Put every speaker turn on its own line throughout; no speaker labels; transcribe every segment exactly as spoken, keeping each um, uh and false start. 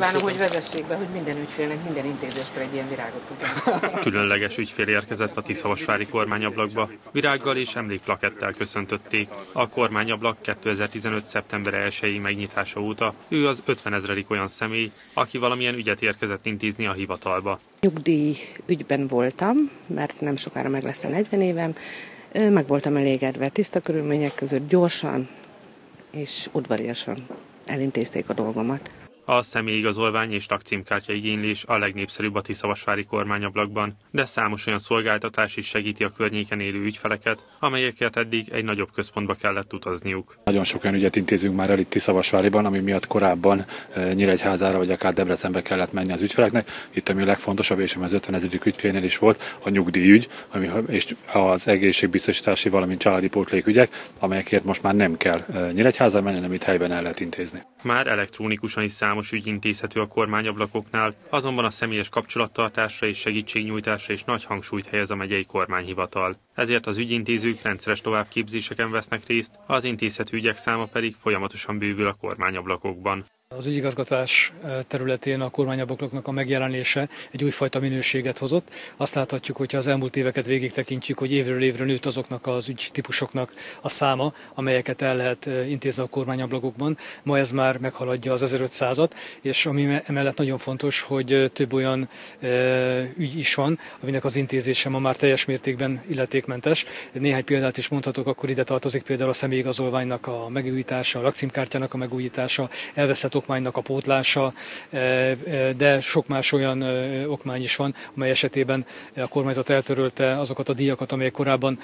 kívánom, hogy vezessék be, hogy minden ügyfélnek minden intézéskor egy ilyen virágot tudjon.
Különleges ügyfél érkezett a Tiszavasvári kormányablakba. Virággal és emlékplakettel köszöntötték. A kormányablak kétezer-tizenöt. szeptember elsejei megnyitása óta ő az ötvenezredik olyan személy, aki valamilyen ügyet érkezett intézni a hivatalba.
Nyugdíj ügyben voltam, mert nem sokára meg lesz a negyven évem. Meg voltam elégedve, tiszta körülmények között gyorsan és udvariasan elintézték a dolgomat.
A személyigazolvány és lakcímkártya igénylés a legnépszerűbb a Tiszavasvári kormányablakban, de számos olyan szolgáltatás is segíti a környéken élő ügyfeleket, amelyekért eddig egy nagyobb központba kellett utazniuk.
Nagyon sok olyan ügyet intézünk már el itt Tiszavasváriban, ami miatt korábban Nyíregyházára vagy akár Debrecenbe kellett menni az ügyfeleknek. Itt ami a legfontosabb, és ami az ötvenezredik ügyfélnél is volt, a nyugdíjügy, ami, és az egészségbiztosítási, valamint családi pótlékügyek, amelyekért most már nem kell Nyíregyházára menni, hanem itt helyben el lehet intézni.
Már elektronikusan is számos ügy intézhető a kormányablakoknál, azonban a személyes kapcsolattartásra és segítségnyújtásra is nagy hangsúlyt helyez a megyei kormányhivatal. Ezért az ügyintézők rendszeres továbbképzéseken vesznek részt, az intézhető ügyek száma pedig folyamatosan bővül a kormányablakokban.
Az ügyigazgatás területén a kormányablakoknak a megjelenése egy újfajta minőséget hozott. Azt láthatjuk, hogyha az elmúlt éveket végig tekintjük, hogy évről évre nőtt azoknak az ügytípusoknak a száma, amelyeket el lehet intézni a kormányablakokban. Ma ez már meghaladja az ezerötszázat, és ami emellett nagyon fontos, hogy több olyan ügy is van, aminek az intézése ma már teljes mértékben illetékmentes. Néhány példát is mondhatok, akkor ide tartozik például a személyigazolványnak a megújítása, a lakcímkártyának a megújítása, elveszett okmánynak a pótlása, de sok más olyan okmány is van, amely esetében a kormányzat eltörölte azokat a díjakat, amelyek korábban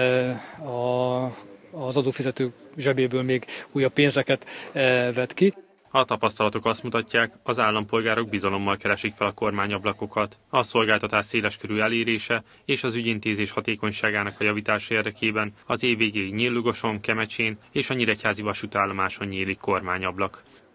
az adófizetők zsebéből még újabb pénzeket vett ki.
A tapasztalatok azt mutatják, az állampolgárok bizalommal keresik fel a kormányablakokat. A szolgáltatás széleskörű elérése és az ügyintézés hatékonyságának a javítása érdekében az év végéig Nyíllugoson, Kemecsén és a nyíregyházi vasútállomáson nyílik kormányablak.